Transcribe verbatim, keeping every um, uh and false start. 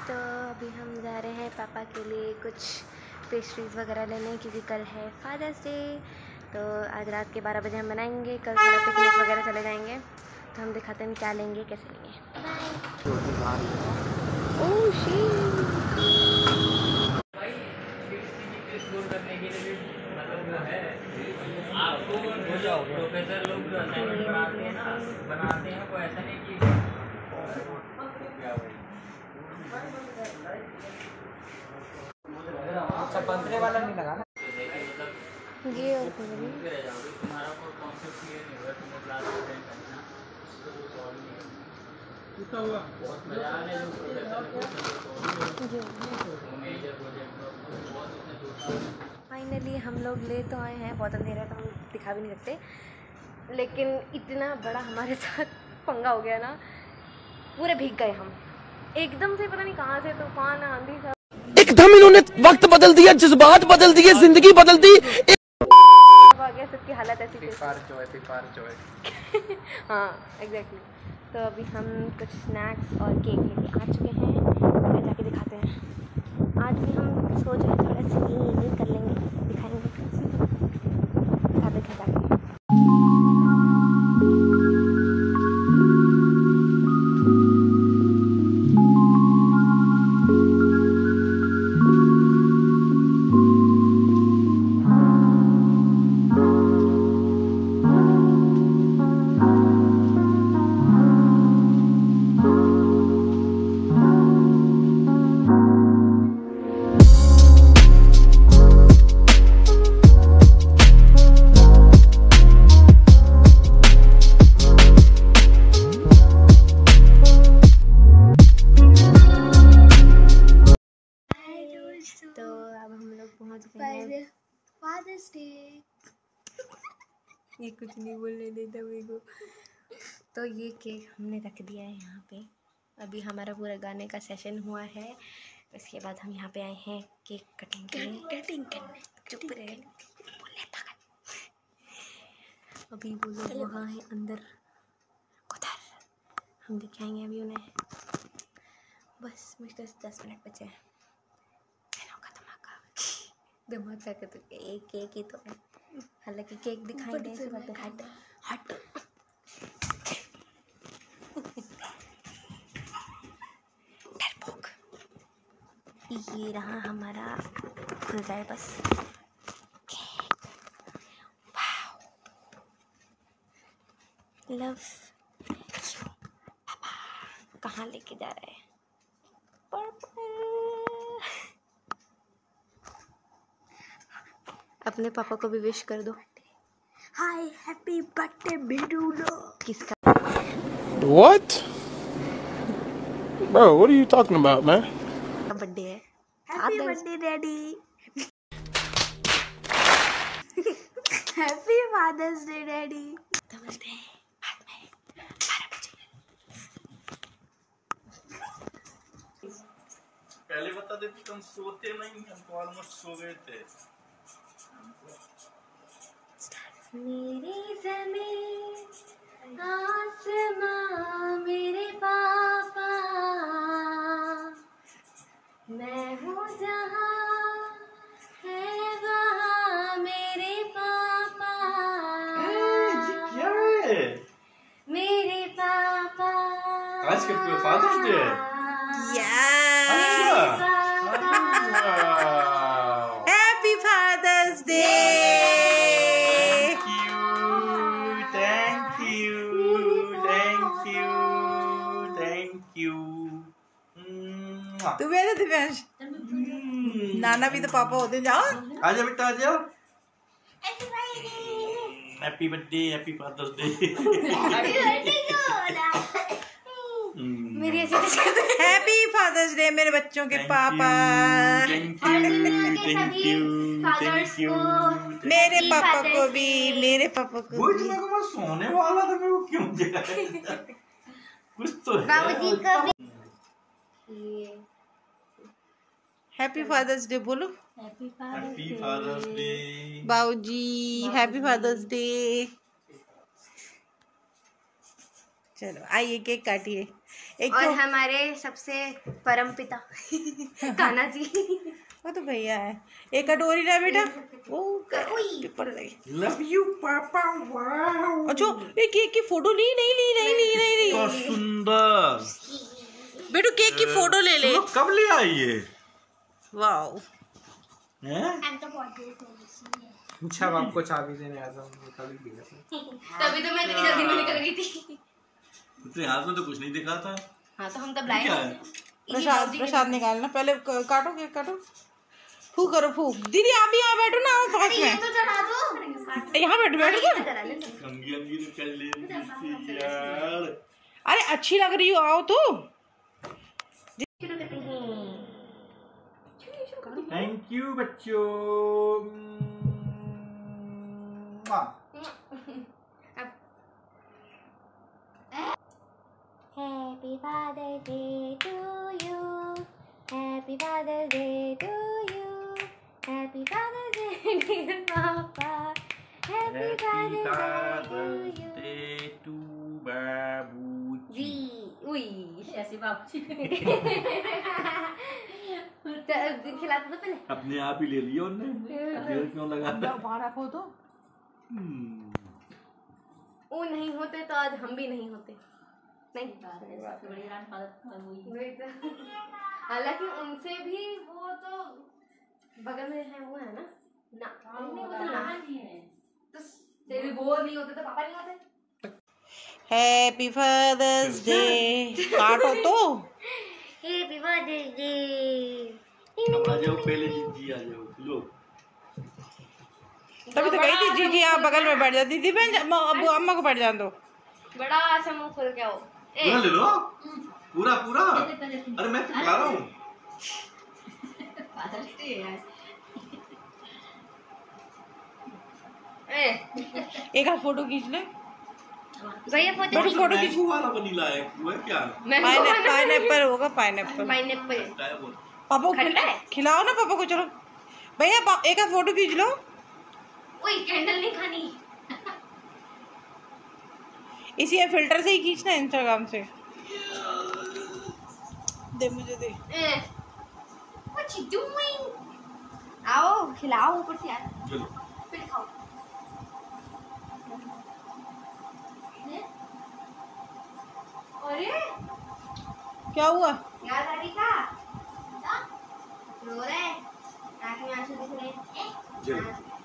तो अभी हम जा रहे हैं पापा के लिए कुछ पेस्ट्रीज़ वगैरह लेने, क्योंकि कल है फादर्स डे। तो आज रात के बारह बजे हम बनाएंगे, कल थोड़ा पिकनिक वगैरह चले जाएंगे। तो हम दिखाते हैं क्या लेंगे, कैसे लेंगे। ओह शिट, प्रोफेसर लोग बनाते हैं ना, बनाते हैं वो ऐसा नहीं कि अच्छा पंतरे वाला नहीं लगा ना ये और कोई नहीं। तुम्हारा कोई कॉन्सेप्ट क्लियर नहीं होगा, तुम्हें क्लास अटेंड करना तो सॉल्व नहीं होगा। कितना हुआ? बहुत मजा आ रहा है जो प्रोफेसर ने मेजर प्रोजेक्ट बहुत उसने दूसरा। फाइनली हम लोग ले तो आए हैं, बहुत अंधेरा है तो हम दिखा भी नहीं सकते, लेकिन इतना बड़ा हमारे साथ पंगा हो गया ना, पूरे भीग गए हम एकदम से, पता नहीं कहाँ से तूफान आंधी सब एकदम इन्होंने वक्त बदल दिया, जज्बात बदल दिए, जिंदगी बदल दी। आ गया, सबकी हालत ऐसी थी। हाँ एग्जैक्टली। तो अभी हम कुछ स्नैक्स और केक लेके आ चुके हैं, फिर जाके दिखाते हैं। आज भी हम सोच रहे हैं थोड़ा सा कर लेंगे, दिखाएंगे, दिखाते हैं जाके। तो अब हम लोग पहुँच गए हैं फादर्स डे। ये कुछ नहीं बोलने देता मेरे को। तो ये केक हमने रख दिया है यहाँ पे। अभी हमारा पूरा गाने का सेशन हुआ है, उसके बाद हम यहाँ पे आए हैं केक कटिंग करने। कटिंग करने चुप रहे, अभी वो लोग वहाँ है अंदर, उधर हम दिखाएंगे अभी उन्हें। बस मुश्किल से दस मिनट बचे हैं। धमाका का तो एक केक ही तो है, हालांकि केक दिखाई दे इस बात पे हट हट डरपोक। ये रहा हमारा, खुल जाए बस। लव यू पापा। कहाँ लेके जा रहे हैं? अपने पापा को भी विश कर दो। हाय हैप्पी बर्थडे बेडूलो। किसका? What? Bro, what are you talking about, man? Birthday है। Happy birthday daddy. Happy father's day daddy. तो मिलते हैं बाद में बारह बजे। पहले बता देते तुम सोते नहीं, हम ऑलमोस्ट सो गए थे। मेरी ज़मीन आसमां मेरे पापा, मैं हूँ जहाँ है वहाँ मेरे पापा। क्या है? मेरे पापा आज के फादर्स डे है। Happy father's day. तू भी दिव्यांश, नाना भी तो पापा होते। जाओ आजा बेटा आजा। Happy birthday, happy father's day. मेरी ऐसी हैप्पी फादर्स डे मेरे बच्चों के पापा। Thank you thank you thank you. मेरे पापा को भी, मेरे पापा को वो इतना को मैं सोने वाला था, मेरे को क्यों जगाया? कुछ तो है। बाबूजी का भी हैप्पी फादर्स डे बोलो। हैप्पी हैप्पी फादर्स डे बाबूजी, हैप्पी फादर्स डे। चलो आइए केक काटिए। एक और तो हमारे सबसे परम पिता कान्हा जी। वो तो भैया है। एक कटोरी ना बेटा। ओ पेपर लगे। लव यू पापा। वाओ अच्छा ये केक की फोटो ली नहीं ली नहीं ली नहीं ली तो सुंदर। बेटू केक की फोटो ले ले। तुम लोग कब ले आई ये? वाओ हैं? अच्छा आपको चाबी देने आया था तभी दिया था। तभी तो मैं इतनी जल्दी में निकल गई थी। तेरे हाथ में तो कुछ नहीं दिखा था। हाँ तो हम तब लाए क्या हैं। है? प्रसाद प्रसाद निकालना पहले। क- काटो केक काटो। फूक करो फूक। दीदी आप भी यहाँ बैठो ना आओ पास ये में। तो चढ़ा दो। यहाँ बैठो बैठो क्या। चढ़ा ले। कंगी अंगी तो कर ले यार। अरे अच्छी लग रही हो आओ तो। शुरू करते हैं। थैंक यू बच्चों। Happy Father's Day to you. Happy Father's Day to you. Happy Father's Day, dear Papa. Happy Father's Day to you. To बाबू जी, उई। ऐसे बाबूजी तो खिलाते तो पहले। अपने आप ही ले लिया उन्होंने। देर क्यों लगा? बाहर रखो तो। वो नहीं होते तो आज हम भी नहीं होते। नहीं बड़ी रान वही तो। हालांकि उनसे भी वो तो बगल में है वो है ना ना नहीं वो तो ना तो तेरे वो नहीं होते तो पापा नहीं होते। Happy father's day. काटो तो। Happy father's day. आ जाओ पहले जी आ जाओ लो। तभी तो गई थी जी जी आप बगल में बैठ जा। दीदी बहन अबू अम्मा को बैठ जान दो। बड़ा सा मुंह खुल गया हो। पूरा ले लो। पूरा पूरा। अरे मैं तो खिला रहा हूँ। एक हाथ फोटो खींच ले। भैया फोटो बड़ी फोटो खींच। मैंगो वाला वनीला है वो है क्या? पाइनएप्पल होगा पाइनएप्पल। पाइनएप्पल क्या है वो? पापा को खट्टा खिला- है? खिलाओ ना पापा को। चलो भैया पा- एक हाथ फोटो खींच लो। ओए कैंडल नहीं खानी। इसी फिल्टर से ही खींचना इंस्टाग्राम से। दे मुझे दे। What you doing? आओ खिलाओ ऊपर से यार। चलो। फिर खाओ। अरे क्या हुआ? यार दादी का रो रहे हैं। आँख में आंसू दिख रहे हैं। चलो।